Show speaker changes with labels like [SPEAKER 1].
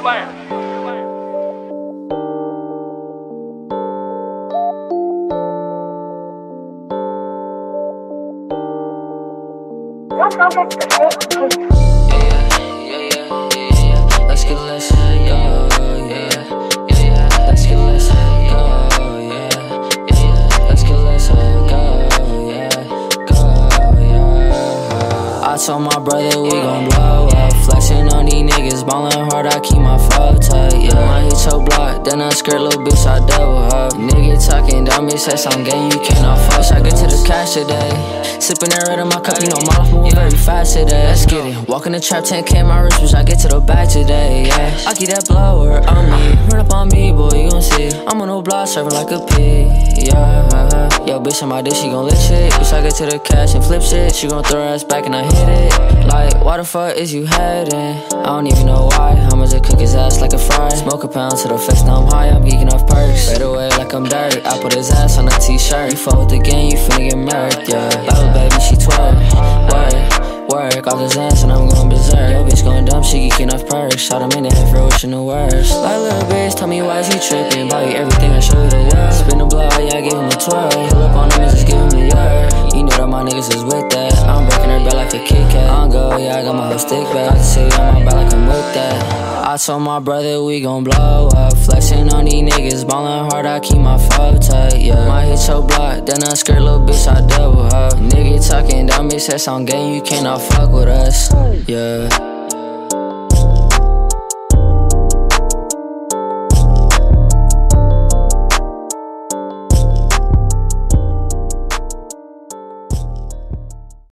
[SPEAKER 1] Let's get let's go, yeah. Let's get let's go, yeah. Let's get let's go, yeah. I told my brother we gon' blow up. Flexing on these niggas, ballin' hard, I keep my flow tight, yeah. I hit your block, then I skirt, little bitch, I double up. Nigga talking, dumb bitch, say some game, you cannot fuck. I get to the cash today. Sippin' that red in my cup, you know my life moving very fast today. Let's get it. Walk in the trap, 10K my wrist, bitch, I get to the bag today, yeah. I keep that blower on me, run up on me, boy, you gon' see. I'm on no block, serving like a pig, yeah. Yo, bitch, on my dick, she gon' lick shit. Bitch, I get to the cash and flip shit. She gon' throw her ass back and I hit it. Like, why the fuck is you heading? I don't even know why. I'ma just cook his ass like a fry. Smoke a pound to the face, now I'm high, I'm geeking off perks. Fade away like I'm dirt, I put his ass on a t-shirt. You fuck with the game, you finna get murked, yeah. Battle baby, she twerk, work off his ass and I'm going berserk. Yo, bitch going dumb, she geeking off perks. Shot him in the head for wishing the worst. Like, little bitch, tell me why is he tripping? Buy you everything, I show you the world. Spin the blow, yeah, I give him a twirl. Pull up on him and just give him a word. You know that my niggas is with that. I'm breaking her back like a Kit Kat. I don't go, yeah, I got my whole stick back. I can see on my back like I'm with that. I told my brother we gon' blow up. Flexing on these niggas, ballin' hard, I keep my flow tight, yeah. Might hit your block, then I skirt, little bitch, I double up. Nigga talking, dumb bitch, that's on game, you cannot fuck with us, yeah.